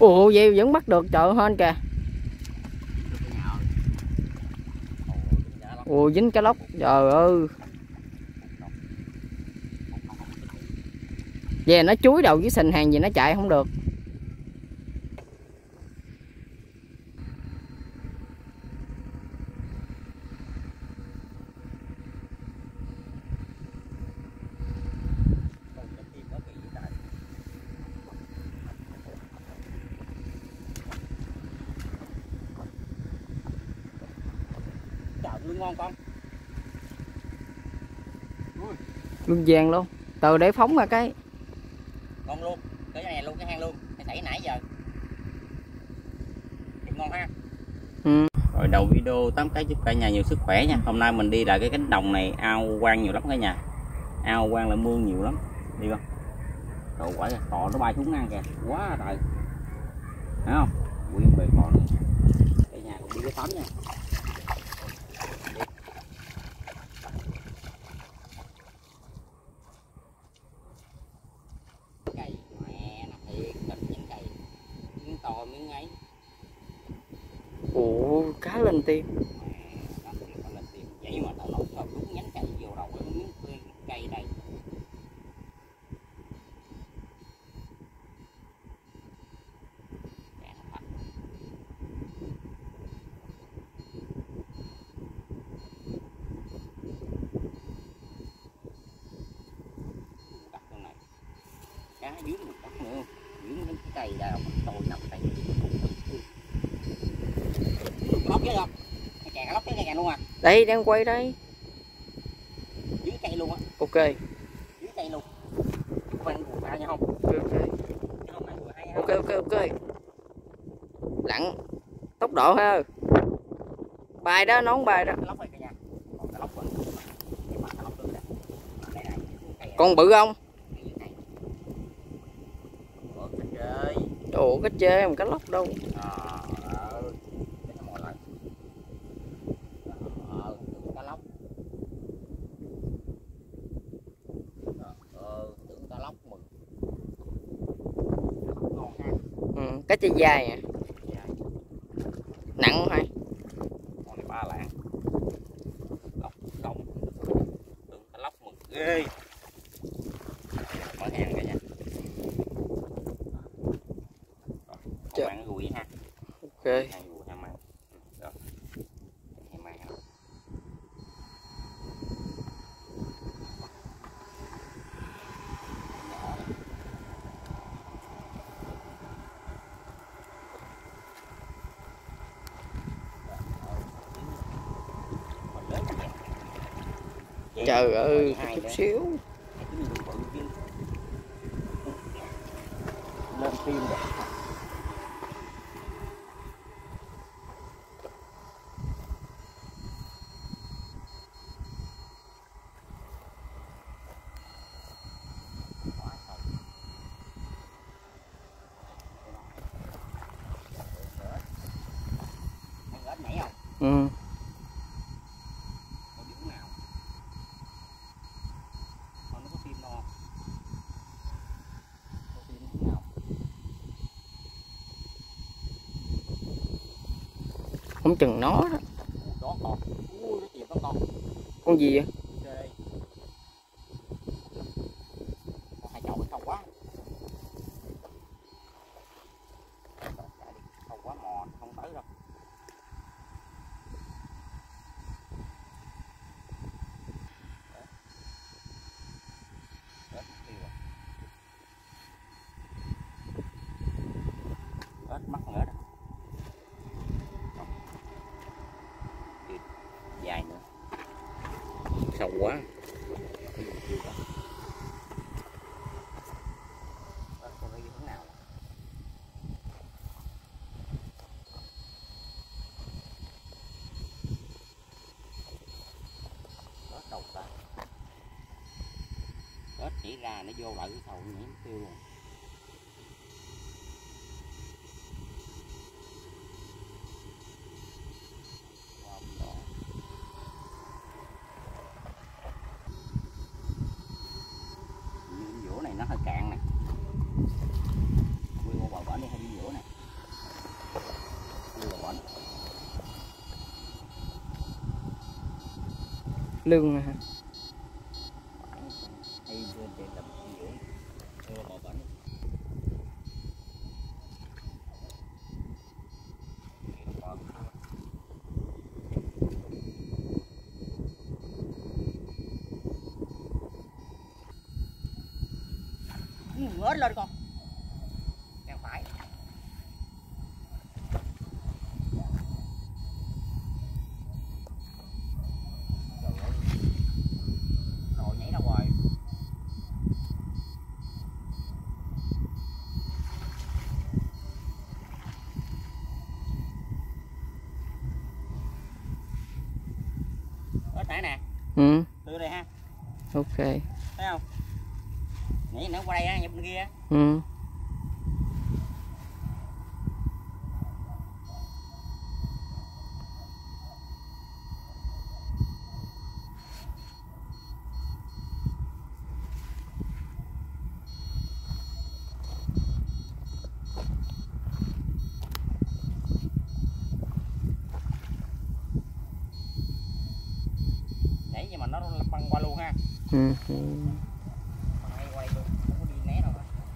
Ủa vậy vẫn bắt được, trời hên kìa. Ồ dính cá lóc, trời ơi. Về nó chúi đầu với sình hàng gì nó chạy không được. Lương ngon con. Lương vàng luôn. Từ để phóng ra cái. Ngon luôn. Cái này luôn, cái hang luôn. Cái sảy nãy giờ. Thịt ngon ha. Ừ. Rồi đầu video tóm cái chúc cả nhà nhiều sức khỏe nha. Hôm nay mình đi lại cái cánh đồng này ao quan nhiều lắm cả nhà. Ao quan là mương nhiều lắm. Đi không? Cậu quả cò nó bay xuống ăn kìa. Quá trời. Thấy không? Quyên bề cò này. Cả nhà đi cái tóm nha. Cây mẹ nó thiệt thật những cây. Miếng to miếng ấy. Ủa cá lên tim. Vậy mà tao lột tao rút nhánh cây vô đầu cái miếng cây đây. Đặt con này. Cá dưới một đất nữa. Dưới cái cây đây mà tôi nằm đây. Lóc chứ không? Cái kè lóc cái kè luôn à. Đây đang quay đây. Dưới cây luôn á. Ok. Dưới cây luôn. Có phải buồn ra nha không? Ok ok ok. Lặn tốc độ ha. Bài đó, nón bài đó. Lóc rồi cả nhà. Còn lóc rồi. Con bự không? Ủa cái chê mà cá lóc đâu. Cá lóc. Tưởng cá lóc mừng. Ngon ha. Ừ, cá chê dài à. Nặng không hay? Con này 3 lạng. Lóc đồng. Tưởng cá lóc mừng ghê. Mở hàng cả nhà. Rồi, bạn gùi ha. Ok. Hàng gùi ha mang. Rồi. Hàng mang ha. Trời ơi, chút xíu. Lên phim rồi. Nhảy không? Ừ. Có điểm nào? Con nó có phim đâu không? Có phim nào? Không chừng nó đó. Đó con. Ui nó chìm đó con. Con gì vậy? Đây. Con hai chậu đi không quá. Không quá mò không tới đâu. Hết mắt nữa đó. Dài nữa. Sâu quá. Ếch chỉ ra nó vô lại cái sầu nhảy tiêu luôn. Vỗ này nó hơi cạn nè. Quy qua bờ bển đi hay đi vỗ nè. Lương hả? Ngớt lên con. Càng phải. Rồi nhảy đâu rồi. Ớt nãy nè. Ừ. Từ đây ha. Ok. Thấy không? Nhảy nó qua đây á, nhập bên kia. Ừ. Nhảy nhưng mà nó băng qua luôn ha. Ừ. Quay quay luôn, không có đi né đâu.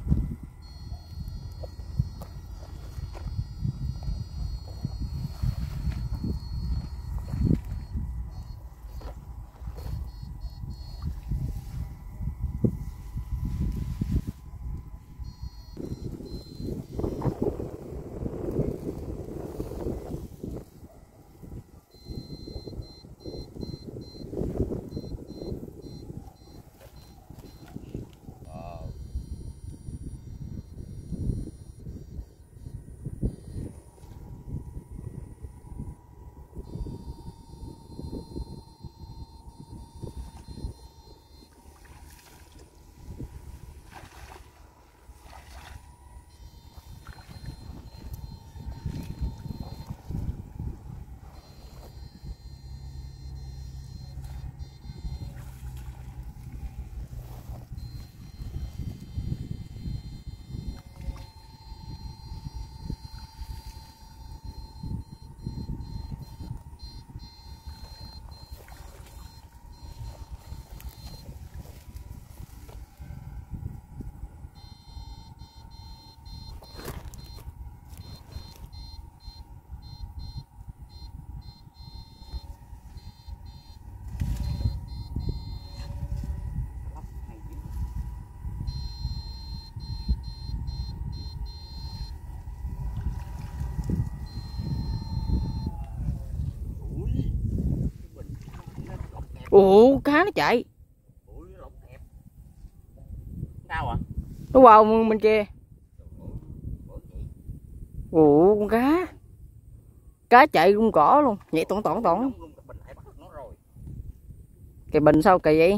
Ủa cá nó chạy. Sao à? Nó vào bên kia. Ủa con cá. Cá chạy rung cỏ luôn, nhảy tỏn tỏn tỏn. Cái bình sao kỳ vậy?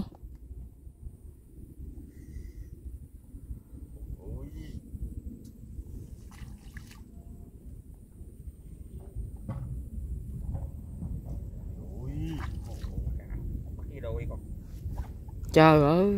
Trời ơi.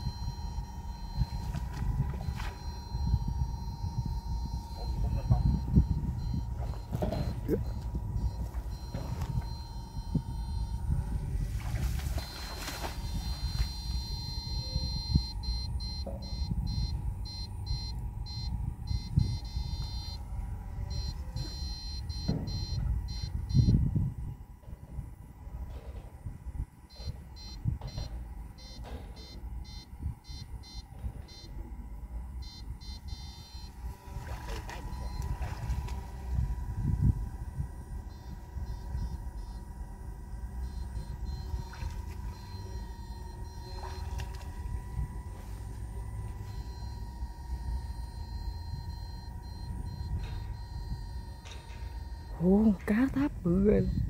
Ồ, cá tháp bự ghê luôn.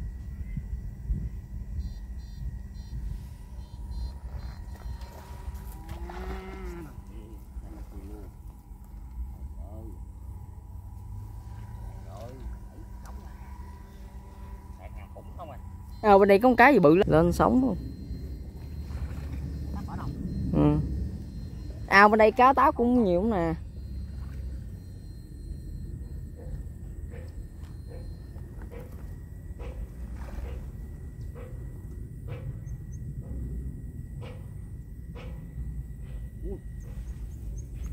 Bên đây có con cá gì bự lên sống luôn. Ừ. Bên đây cá táp cũng nhiều nè.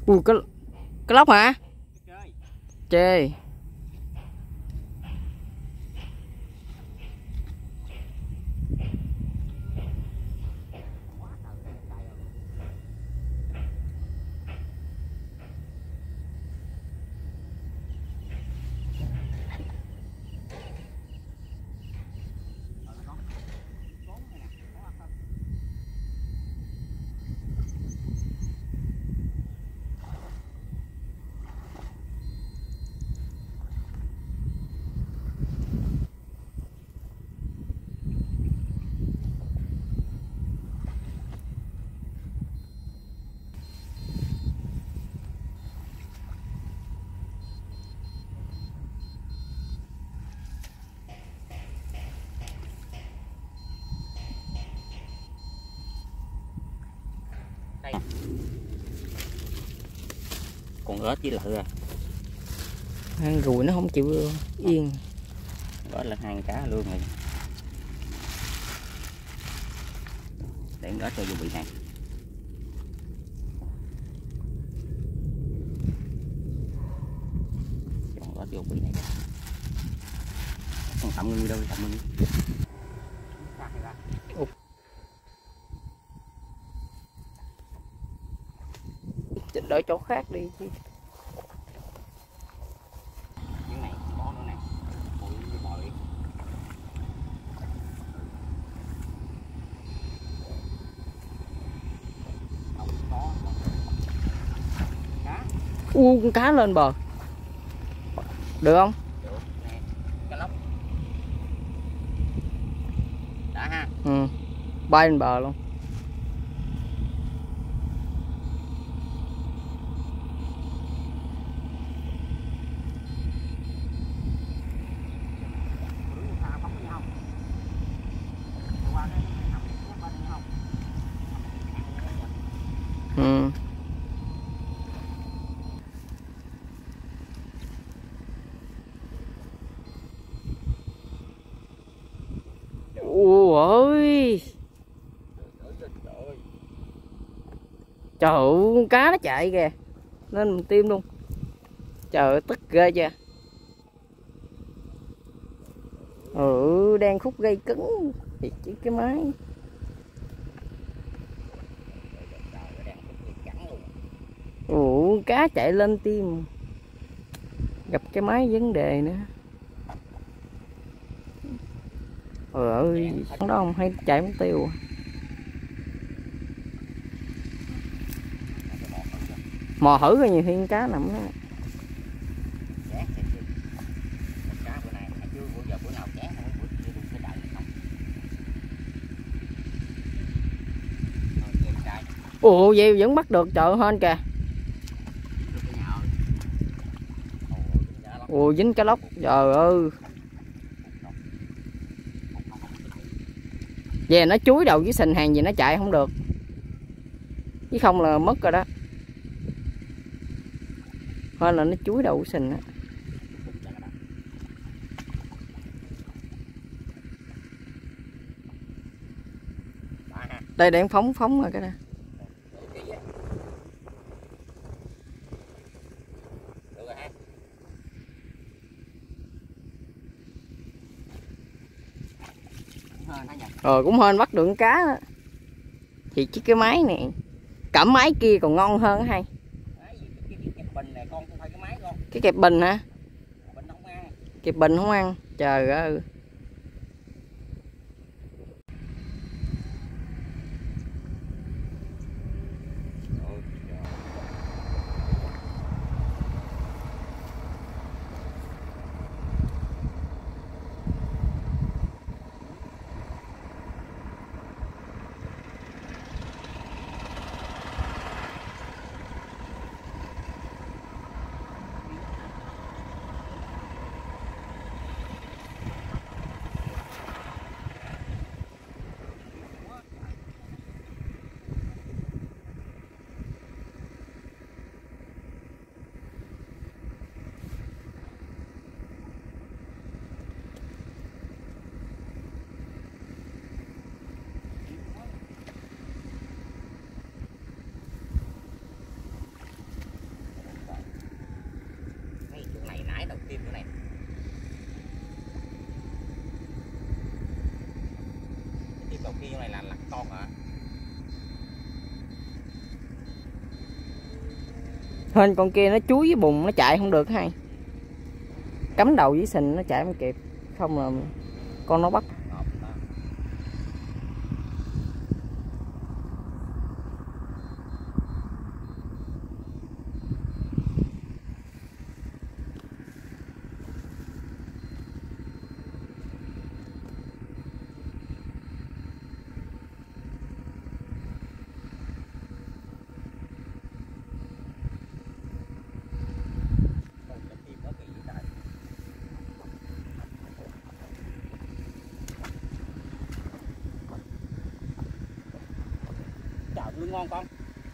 Ui, cái lóc hả? Chê. Con ớt với lợ à. Ăn ruồi nó không chịu yên. Đó là hai cá luôn rồi. Để ớt cho vô bị này. Chọn ớt vô bị này. Con tạm ngưng đâu, tạm ngưng. Đổi chỗ khác đi chứ. Cái này có nữa nè. Ôi bò đi. Không có. Cá. Con cá lên bờ. Được không? Được nè. Cá lóc. Đã ha. Ừ. Bay lên bờ luôn. Ừ. Ôi. Trời ơi, con cá nó chạy kìa. Nên mình tim luôn. Trời ơi, tức ghê chưa. Ừ, đang khúc gây cứng. Thì chỉ cái máy. Ủa, cá chạy lên tim. Gặp cái máy vấn đề nữa. Trời ơi, đó không hay chạy mất tiêu. Mò thử coi nhiều khi cá nằm đó. Ồ, vậy vẫn bắt được, trời hên kìa. Ồ, dính cá lóc, trời ơi. Về nó chúi đầu với sình hàng gì nó chạy không được. Chứ không là mất rồi đó. Hơn là nó chúi đầu với sình á. Đây đang phóng rồi cái đó. Cũng hên bắt được con cá đó. Thì chứ cái máy này cẩm máy kia còn ngon hơn hay. Cái kẹp bình hả? Kẹp bình không ăn. Trời ơi. Hên con kia nó chuối với bùn nó chạy không được hay. Cắm đầu với sình nó chạy không kịp. Không là con nó bắt. Lương ngon con.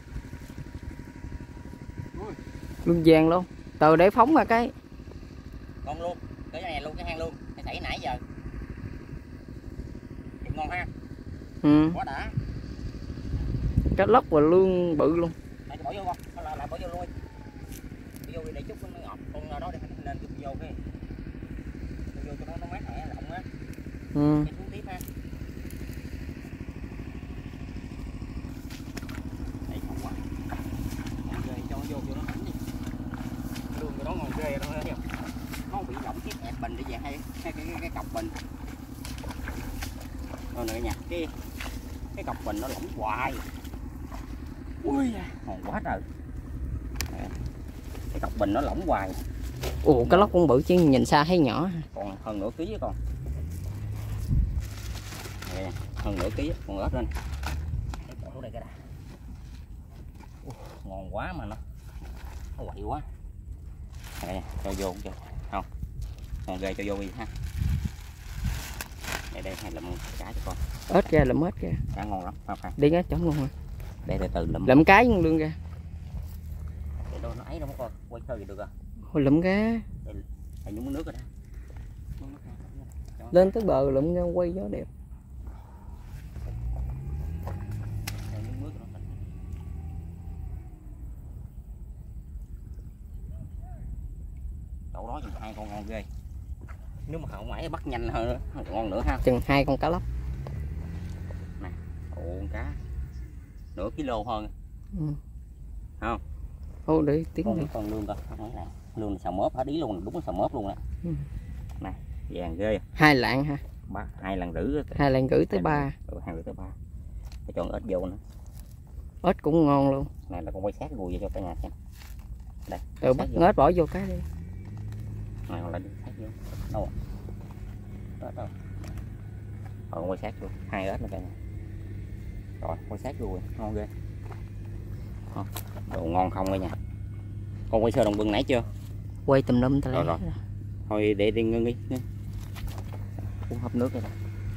Lương vàng luôn. Từ để phóng ra cái. Ngon luôn. Cái này luôn, cái hang luôn. Cái sảy nãy giờ. Thịt ngon ha. Ừ. Quá đã. Cá lóc và lương bự luôn. Để bỏ vô con. Lại bỏ vô luôn. Bỏ vô để chút nó ngọt. Con đó để nên vô cái. Vô cho nó mát mẻ rộng á. Ừ. Cái xuống tiếp ha. Nó bị lỏng cái ẹt bình để về hay cái cọc bình rồi nữa nha, cái cọc bình nó lỏng hoài. Ui ngon quá trời, cái cọc bình nó lỏng hoài. Ồ cá lóc cũng bự chứ nhìn xa thấy nhỏ. Còn hơn nửa ký với con đây, hơn nửa ký con ớt lên đây cái ngon quá mà nó quậy quá. Đây, cho vô chưa không còn ghê cho vô đi ha. Đây hay lụm cá cho con. Ếch ra lụm ếch kìa. Cá ngon lắm phải. Đi á chấm luôn hả? Để từ từ lụm cái con lương ra. Để đâu nó ấy đâu con quay khơi gì được à. Thôi lụm cá. Thầy nhúng nước rồi đó. Lên tới bờ lụm ra quay gió đẹp. Chỗ đó chừng 2 con ngon ghê. Nếu mà hậu mãi bắt nhanh hơn nữa, ngon nữa ha. Chừng 2 con cá lóc. Nè, con cá nửa kilo hơn. Ừ. Không? Ô đi tiếng đi. Con lương coi, nè. Lương xào mớp hết ý luôn, đúng là xào mớp luôn á. Ừ. Nè, vàng ghê. 2 lạng ha. 2 lần rưỡi. 2 lạng rưỡi tới 3. 2 rưỡi tới 3. Để cho ếch vô nữa. Ếch cũng ngon luôn. Này là con quay sát gùi cho cả nhà xem. Đây. Từ bắt ếch bỏ vô cái đi. Này hoặc là sát vô. Đâu à? Đâu. Còn quay sát vô, 2 ếch nữa cả nhà. Rồi, quay sát vô rồi, ngon ghê. Đồ ngon không đây nha. Con quay sơ đồng bưng nãy chưa? Quay tùm lum ta lấy. Rồi. Thôi để đi ngưng đi. Uống hấp nước đây nè.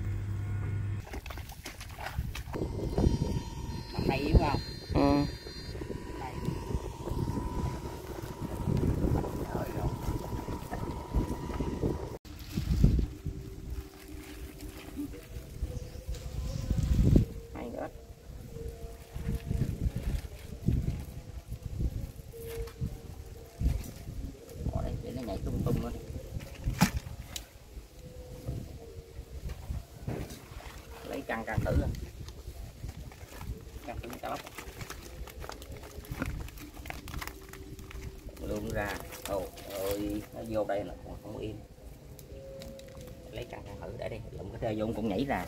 Nằm đây đúng không? Ừ. Lấy căng thử rồi. Căng thử cá lóc. Luôn ra. Ôi ơi, nó vô đây là còn không yên. Lấy căng thử để đi, lụm cái rê vô cũng nhảy ra.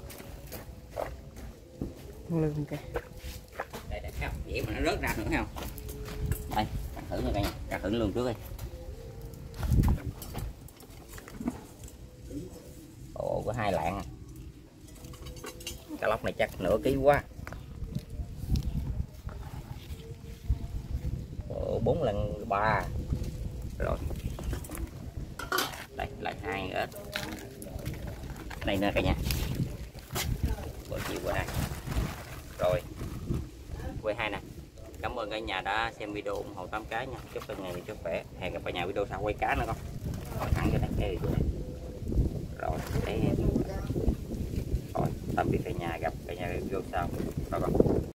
Lương kìa. Đây thấy không? Vậy mà nó rớt ra nữa thấy không? Đây, căng thử nha cả nhà, căng thử lương trước đi. Ồ, có 2 lạng. Cá lóc này chắc nửa ký quá. Ồ, 4 lần 3. Rồi. Đây, lại 2 ếch. Đây nữa cả nhà. Bỏ chiều qua đây. Rồi. Quay 2 nè. Cảm ơn cả nhà đã xem video ủng hộ Tám Cái nha. Chúc cả nhà sức khỏe. Hẹn gặp cả nhà video sau quay cá nữa con. Rồi thẳng cho đây. Rồi, để rồi tạm biệt cả nhà, gặp cả nhà video sau. Rồi con.